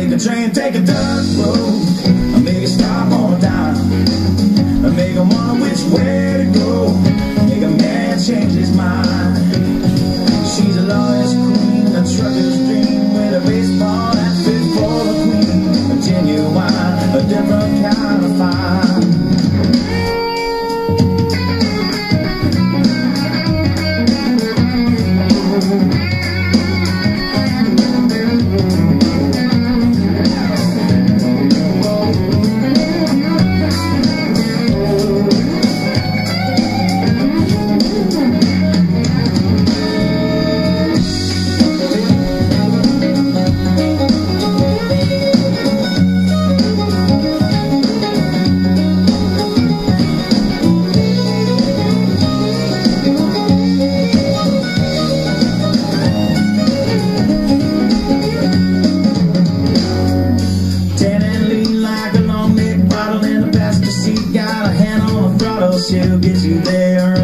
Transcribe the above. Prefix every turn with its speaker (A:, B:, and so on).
A: make a train take a dirt road, I make it stop on a dime, I make him wonder which way to go, make a man change his mind. She's a lawyer's queen, a trucker's dream, with a baseball outfit for the queen, a genuine, a different kind of fine. She'll get you there